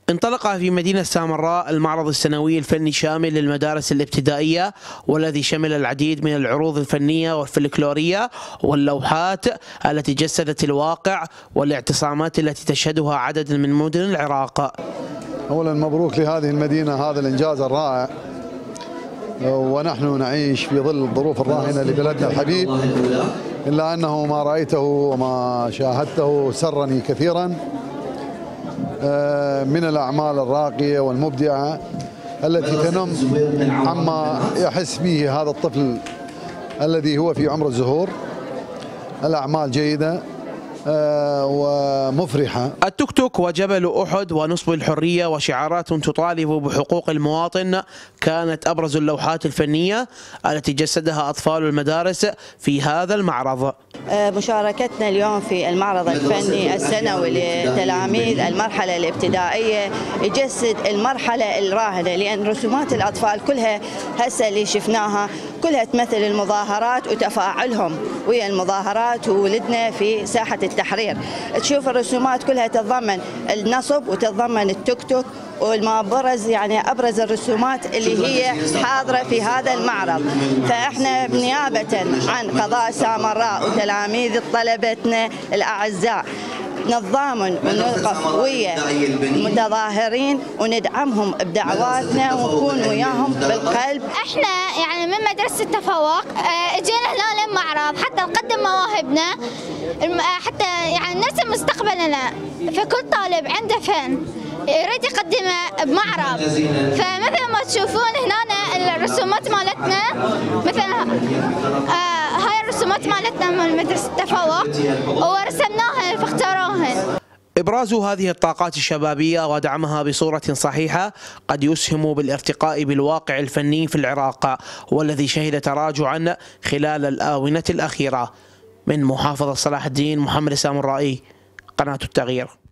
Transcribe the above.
انطلق في مدينة سامراء المعرض السنوي الفني الشامل للمدارس الابتدائية، والذي شمل العديد من العروض الفنية والفلكلورية واللوحات التي جسدت الواقع والاعتصامات التي تشهدها عدد من مدن العراق. أولا مبروك لهذه المدينة هذا الإنجاز الرائع، ونحن نعيش في ظل الظروف الراهنة لبلدنا الحبيب، إلا أنه ما رأيته وما شاهدته سرني كثيرا من الأعمال الراقية والمبدعة التي تنم عما يحس به هذا الطفل الذي هو في عمر الزهور. الأعمال جيدة ومفرحة. التوك توك وجبل أحد ونصب الحرية وشعارات تطالب بحقوق المواطن كانت أبرز اللوحات الفنية التي جسدها أطفال المدارس في هذا المعرض. مشاركتنا اليوم في المعرض الفني السنوي لتلاميذ المرحلة الابتدائية يجسد المرحلة الراهنة، لأن رسومات الأطفال كلها هسه اللي شفناها كلها تمثل المظاهرات وتفاعلهم ويا المظاهرات وولدنا في ساحة التحرير. تشوف الرسومات كلها تتضمن النصب وتتضمن التوك توك، والما برز يعني أبرز الرسومات اللي هي حاضرة في هذا المعرض. فإحنا بنيابة عن قضاء سامراء وتلاميذ طلبتنا الأعزاء نتضامن ونوقف ويا المتظاهرين وندعمهم بدعواتنا ونكون وياهم بالقلب. احنا يعني من مدرسة التفوق اجينا هنا للمعرض حتى نقدم مواهبنا، حتى يعني نرسم مستقبلنا. فكل طالب عنده فن يريد يقدمه بمعرض، فمثل ما تشوفون هنا الرسومات مالتنا، مثلا هاي الرسومات مالتنا من مدرسة التفوق ورسمناها فاختاروهن. إبراز هذه الطاقات الشبابية ودعمها بصورة صحيحة قد يسهم بالارتقاء بالواقع الفني في العراق، والذي شهد تراجعا خلال الآونة الأخيرة. من محافظة صلاح الدين، محمد السامرائي، قناة التغيير.